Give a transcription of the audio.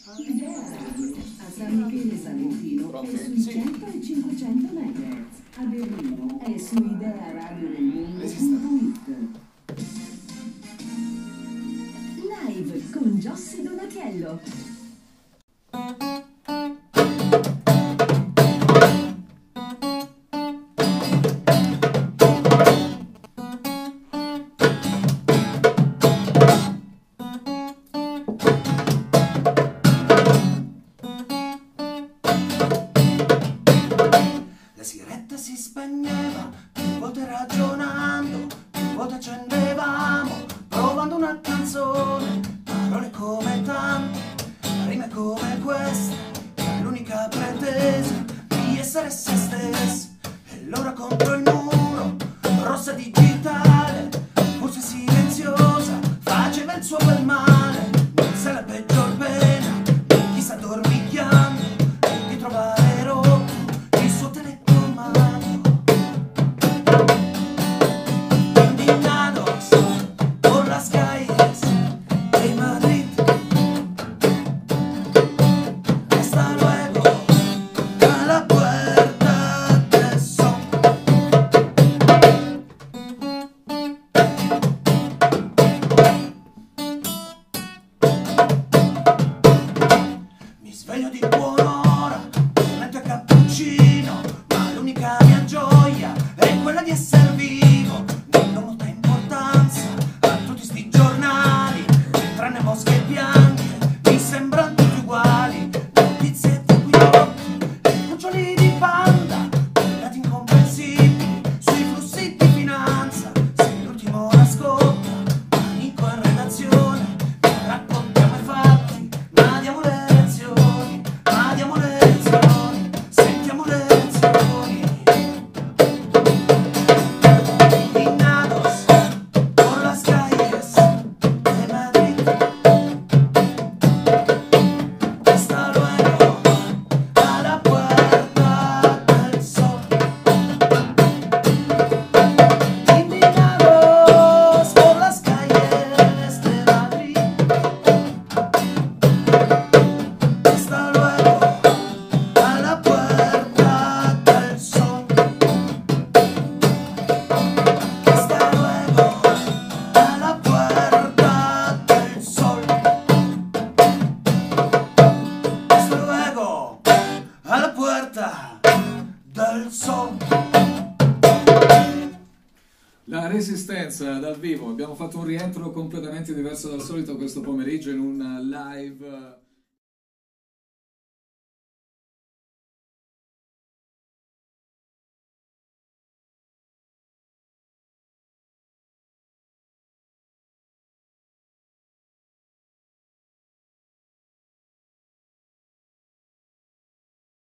Idea Radio a San Michele Salentino è sui 100 e 500 MHz. A Berlino è su idearadiodelmundo.it. Live con Giossi Donatiello. La sigaretta si spegneva, più volte ragionando, più volte accendevamo, provando una canzone, parole come tante, rime come queste, che l'unica pretesa di essere se stessi. E l'ora contro il muro, rossa digitale, forse silenziosa, faceva il suo bel male, non se la peggior pena, di chi sta dormicchiando, di trovare rotto il suo telecomando. Indignados por las calles de Madrid, hasta luego a la puerta del sol. Mi sveglio di buon'ora, metto a cappuccino, ma l'unica mia gioia è quella di essere vivo. Non do molta importanza a tutti sti giornali, tranne mosche e bianche, mi sembrano tutti uguali. Notizie di occhi e cuccioli di panda, dati incomprensibili sui flussi di finanza. Sei l'ultimo ora scotta, panico in redazione, raccontiamo i fatti, ma diamo le lezioni, ma diamo le lezioni, sentiamo le lezioni. Indignados por las calles de Madrid, hasta luego a la puerta del sol. Indignados por las calles de Madrid, hasta luego a la puerta del sol. Hasta luego a la puerta del sol. Hasta luego a la puerta del sol. La Resistenza dal vivo, abbiamo fatto un rientro completamente diverso dal solito questo pomeriggio in un live